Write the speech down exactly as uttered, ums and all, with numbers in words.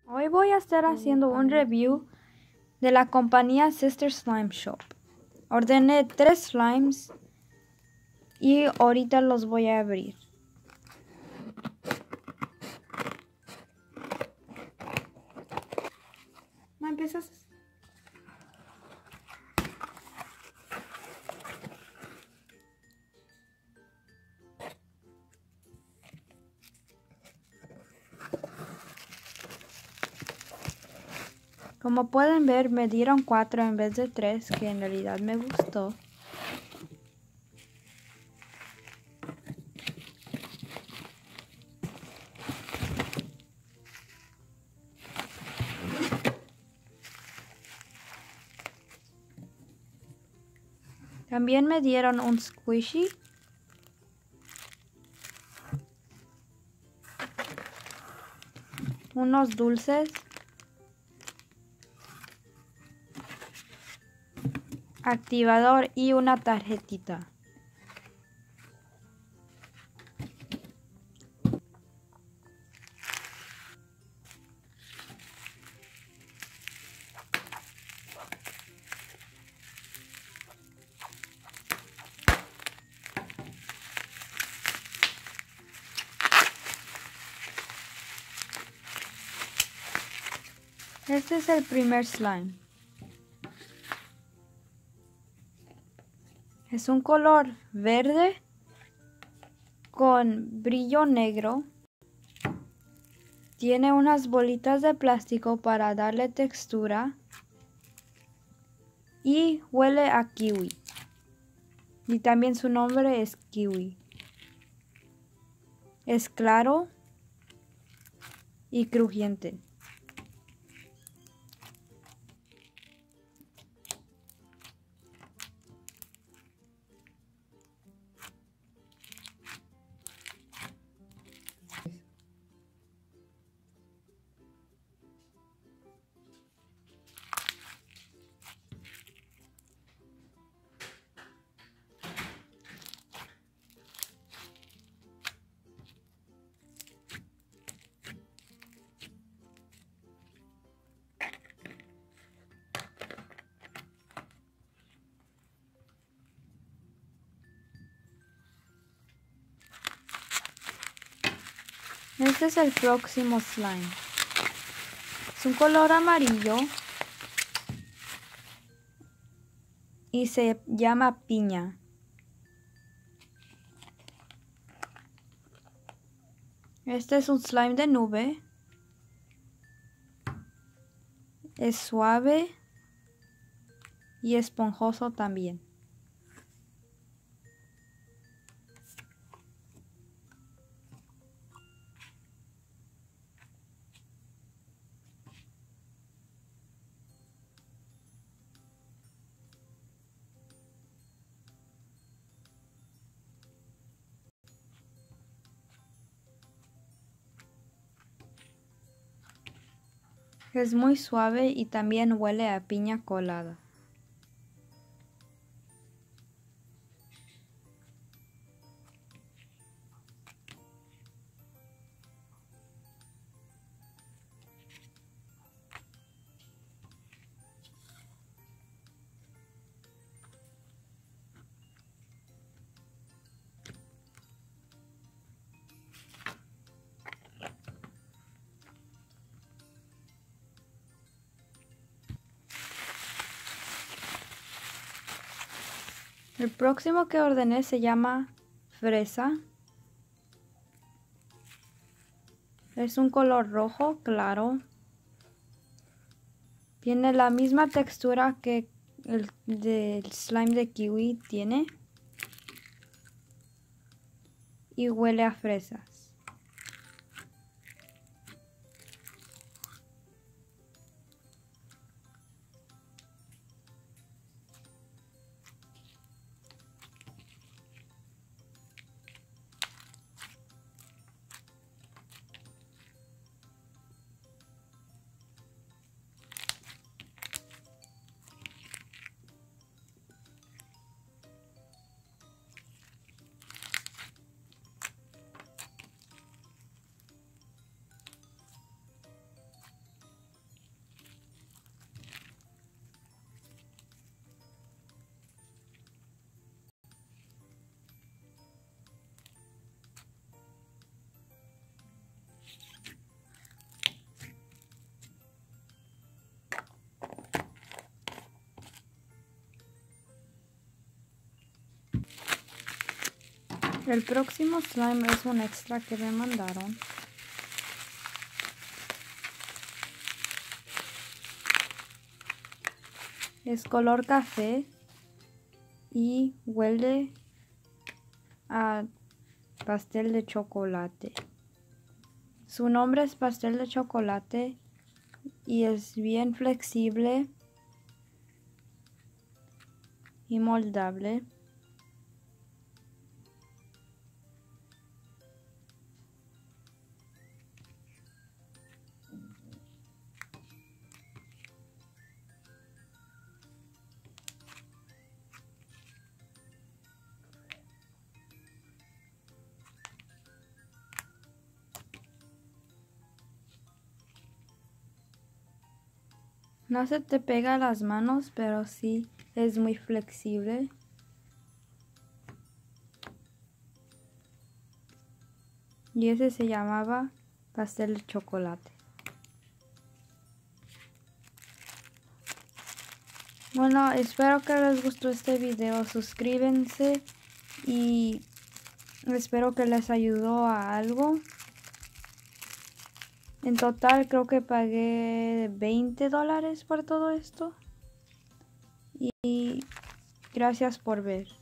Hoy voy a estar haciendo un review de la compañía Sister Slime Shop. Ordené tres slimes y ahorita los voy a abrir. ¿Me empiezas? Como pueden ver, me dieron cuatro en vez de tres, que en realidad me gustó. También me dieron un squishy. Unos dulces. Activador y una tarjetita. Este es el primer slime. Es un color verde con brillo negro. Tiene unas bolitas de plástico para darle textura. Y huele a kiwi. Y también su nombre es kiwi. Es claro y crujiente. Este es el próximo slime. Es un color amarillo y se llama piña. Este es un slime de nube. Es suave y esponjoso también. Es muy suave y también huele a piña colada. El próximo que ordené se llama fresa. Es un color rojo claro. Tiene la misma textura que el del slime de kiwi tiene. Y huele a fresas. El próximo slime es un extra que me mandaron. Es color café y huele a pastel de chocolate. Su nombre es pastel de chocolate y es bien flexible y moldable. No se te pega a las manos, pero sí es muy flexible. Y ese se llamaba pastel de chocolate. Bueno, espero que les gustó este video. Suscríbanse y espero que les ayudó a algo. En total creo que pagué veinte dólares por todo esto. Y gracias por ver.